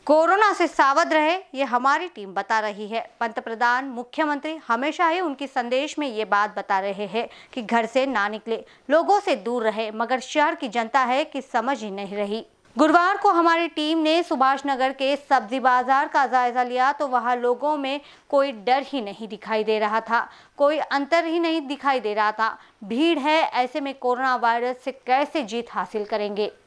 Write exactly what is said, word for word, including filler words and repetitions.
Corona से सावध रहे, ये हमारी टीम बता रही है। पंतप्रधान, मुख्यमंत्री हमेशा ही उनके संदेश में ये बात बता रहे हैं कि घर से ना निकले, लोगों से दूर रहे, मगर शहर की जनता है कि समझ ही नहीं रही। गुरुवार को हमारी टीम ने सुभाष नगर के सब्जी बाजार का जायजा लिया तो वहां लोगों में कोई डर ही नहीं दिखाई दे रहा था, कोई अंतर ही नहीं दिखाई दे रहा था। भीड़ है, ऐसे में कोरोना वायरस से कैसे जीत हासिल करेंगे।